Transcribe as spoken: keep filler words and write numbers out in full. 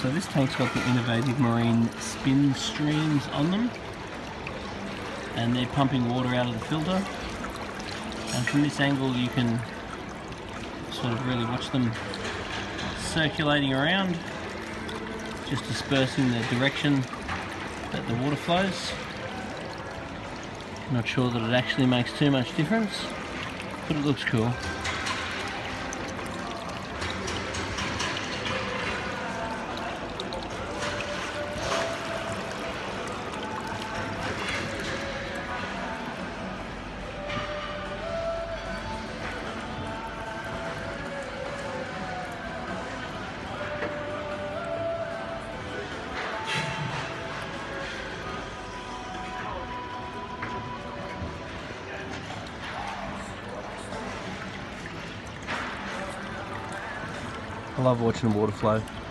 So this tank's got the innovative marine spin streams on them, and they're pumping water out of the filter, and from this angle you can sort of really watch them circulating around, just dispersing the direction that the water flows. Not sure that it actually makes too much difference, but it looks cool. I love watching the water flow.